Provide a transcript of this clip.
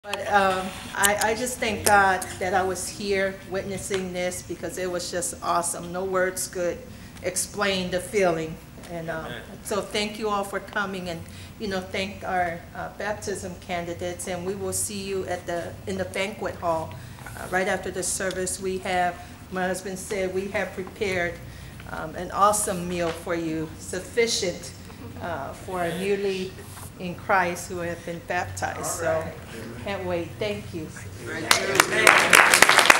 But I just thank God that I was here witnessing this because it was just awesome. No words could explain the feeling. And so thank you all for coming, and thank our baptism candidates. And we will see you at in the banquet hall right after the service. My husband said, we have prepared an awesome meal for you, sufficient for a newly in Christ who have been baptized. So can't wait. Thank you.